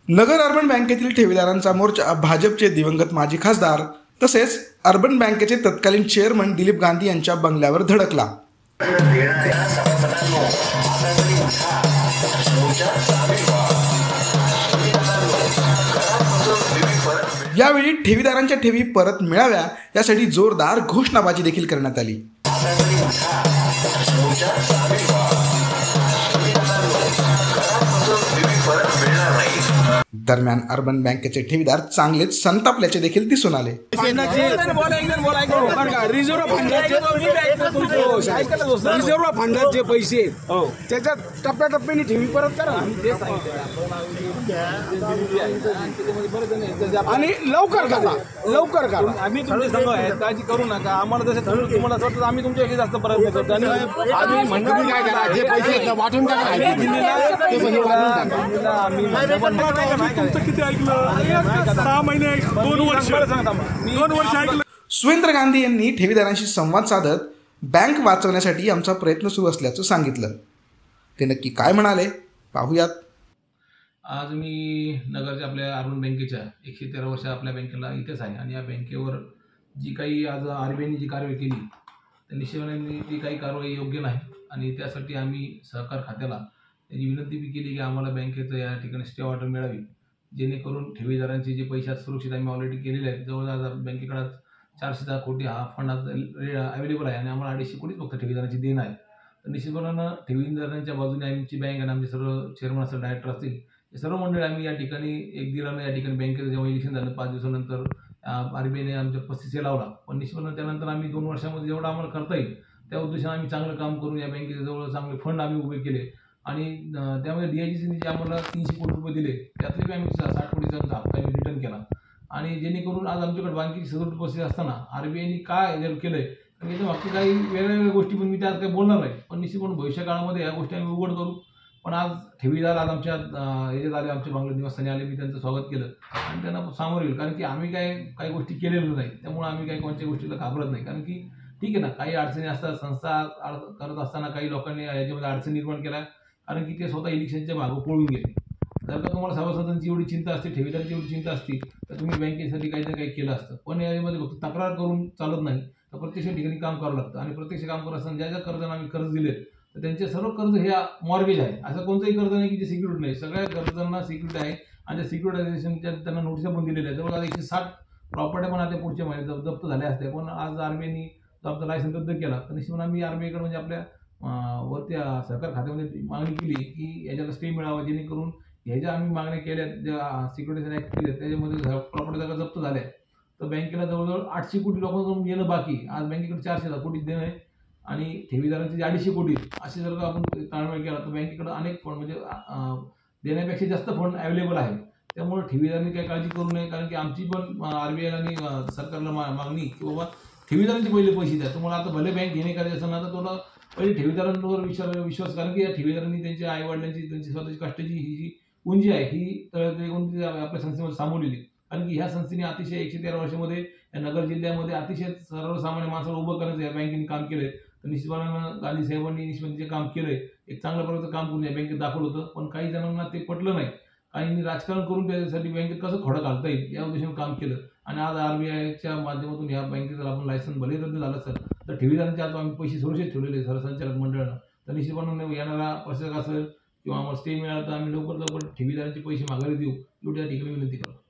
नगर urban बँकेतील ठेवीदारांचा मोर्चा भाजपचे दिवंगत माजी खासदार तसेच अर्बन बँकेचे तत्कालीन चेअरमन दिलीप गांधी यांच्या बंगल्यावर धडकला। यावेळी ठेवीदारांच्या ठेवी परत मिळाव्या यासाठी जोरदार घोषणाबाजी देखील करण्यात आली। दरम्यान अर्बन बँकेचे ठेवीदार चांगलेच संतापल्याचे देखील दिसून आले। रिझर्व्ह फंडाचे पैसे त्याच्यात टप्प्याटप्प्याने ठेवी परत करा आणि लवकर करा, लवकर करा। आम्ही तुमचे संघ आहेत, काळजी करू नका। आम्हाला जसे ठरवलं तुम्हाला असं वाटतं आम्ही तुमच्याशी जास्त प्रयत्न करतो आणि आम्ही म्हणतो काय करा, जे पैसे वाटून टाका, तुमचं किती ऐकलं? 6 महिने 2 वर्ष ऐकलं। सुरेंद्र गांधी यांनी ठेवीदारांशी संवाद साधत बँक वाचवण्यासाठी आमचा प्रयत्न सुरू असल्याचं सांगितलं। ते नक्की काय म्हणाले पाहूयात। आज मी नगरच्या आपल्या अर्बन बँकेच्या 113 वर्ष आपल्या बँकेला इतिहास आहे आणि या बँकेवर जी काही आज RBIने जी कारवाई केली तर निश्चितपणे ती काही कारवाई योग्य नाही आणि त्यासाठी आम्ही सहकार खात्याला त्याची विनंती बी केली की आम्हाला बँकेचं या ठिकाणी स्टे ऑर्डर मिळावी, जेणेकरून ठेवीदारांचे जे पैसे सुरक्षित आम्ही ऑलरेडी केलेले आहेत। जवळजवळ बँकेकडे 410 कोटी हा फंड अवेलेबल आहे आणि आम्हाला 250 कोटीच फक्त ठेवीदारांची देण आहे। तर निश्चितपणे ठेवीदारांच्या बाजूने आमची बँक आणि आमचे सर्व चेअरमन असेल, डायरेक्टर असतील, हे सर्व मंडळी आम्ही या ठिकाणी 1 दिलानं या ठिकाणी बँकेचं जेव्हा इलेक्शन झालं 5 दिवसानंतर RBIने आमच्या 35 लावला, पण निश्चितपणे त्यानंतर आम्ही 2 वर्षामध्ये जेवढं आम्हाला करता येईल त्या उद्देशाने आम्ही चांगलं काम करून या बँकेचे जवळ चांगले फंड आम्ही उभे केले आणि त्यामध्ये DIGCने जे आम्हाला 300 कोटी रुपये दिले त्यातले आम्ही 60 कोटीचा हप्ता आम्ही रिटर्न केला आणि जेणेकरून आज आमच्याकडे बँकेची सदृढ परिस्थिती असताना RBIने काय केलंय तर याच्या बाबतीत काही वेगवेगळ्या गोष्टी पण मी त्यात काही बोलणार नाही, पण निश्चितपणे भविष्य काळामध्ये या गोष्टी आम्ही उघड करू। पण आज ठेवीदार आज आमच्या याच्यात आले, आमच्या बांगला निवासस्थानी आले, मी त्यांचं स्वागत केलं आणि त्यांना सामोरं येईल, कारण की आम्ही काही गोष्टी केलेल्या नाही, त्यामुळे आम्ही काही कोणत्या गोष्टीला घाबरत नाही। कारण की ठीक आहे ना, काही अडचणी असतात, संस्था करत असताना काही लोकांनी याच्यामध्ये अडचणी निर्माण केल्या, कारण की ते स्वतः इलेक्शनच्या मागं पळून गेले। जर का तुम्हाला सभासदांची एवढी चिंता असते, ठेवीदारांची एवढी चिंता असती तर तुम्ही बँकेसाठी काही ना काही केलं असतं, पण यामध्ये फक्त तक्रार करून चालत नाही, तर प्रत्यक्ष ठिकाणी काम करावं लागतं आणि प्रत्यक्ष काम करत असताना ज्या कर्जांना आम्ही कर्ज दिले तर त्यांचे सर्व कर्ज हे मॉर्गेज आहे। असं कोणतंही कर्ज नाही की जे सिक्युरिटी नाही, सगळ्या कर्जांना सिक्युरिटी आहे आणि त्या सिक्युरिटायझेशनच्या त्यांना नोटिसा पण दिलेल्या आहेत। जवळजवळ 160 प्रॉपर्ट्या पण आता पुढच्या महिन्यात जप्त झाल्या असत्या, पण आज RBIने आमचा लायसन्स रद्द केला तर निश्चितपणे आम्ही RBIकडे म्हणजे आपल्या वरती सहकार खात्यामध्ये मागणी केली की याच्याला स्टे मिळावा, जेणेकरून ह्याच्या आम्ही मागण्या केल्या ज्या सिक्युरिटायझेशन ॲक्ट केले त्याच्यामध्ये प्रॉपर्टी जर जप्त झाल्या तर बँकेला जवळजवळ 800 कोटी लोकांकडून येणं बाकी, आज बँकेकडे 410 कोटी देणं आहे आणि ठेवीदारांचे जे 250 कोटी असे जर का आपण ताळमेळ केला तर बँकेकडे अनेक फंड म्हणजे देण्यापेक्षा जास्त फंड अवेलेबल आहे। त्यामुळे ठेवीदारांनी काही काळजी करू नये, कारण की आमची पण RBI आणि सरकारला मागणी की बाबा ठेवीदारांचे पहिले पैसे द्या। तुम्हाला आता भले बँक घेणे करायचं असेल ना तर तुला पहिले ठेवीदारांवर विश्वास, कारण की या ठेवीदारांनी त्यांच्या आईवडिलांची त्यांची स्वतःची कष्टाची ही जी पुंजी आहे ही आपल्या संस्थेमध्ये सामावलेली, कारण की ह्या संस्थेने अतिशय 113 वर्षामध्ये या नगर जिल्ह्यामध्ये अतिशय सर्वसामान्य माणसाला उभं करण्याचं या बँकेने काम केलंय। तर निश्चितपणे गांधी साहेबांनी निश्चितपणे काम केलंय, एक चांगल्या प्रकारचं काम करून या बँकेत दाखवलं होतं, पण काही जणांना ते पटलं नाही, काहींनी राजकारण करून त्यासाठी बँकेत कसं खोडं घालता येईल या उद्देशाने काम केलं आणि आज RBIच्या माध्यमातून या बँकेचं आपण लायसन्स भले रद्द झालं असेल तर ठेवीदारांचे आज आम्ही पैसे सुरक्षित ठेवलेले सरसंचालक मंडळानं, तर निश्चितपणे येणारा प्रशासक असेल किंवा आम्हाला स्टे मिळाला तर आम्ही लवकर ठेवीदारांचे पैसे माघारी देऊ, एवढी या ठिकाणी विनंती करतो।